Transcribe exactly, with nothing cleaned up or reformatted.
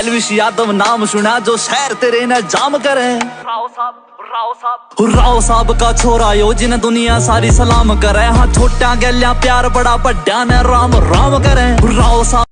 एलविश यादव नाम सुना जो शहर तेरे न जाम करे। राव साहब राव साहब राव साहब का छोरा यो जिन दुनिया सारी सलाम करे। हाँ छोटा गैलिया प्यार बड़ा बड्डा ने राम राम करे। राव साहब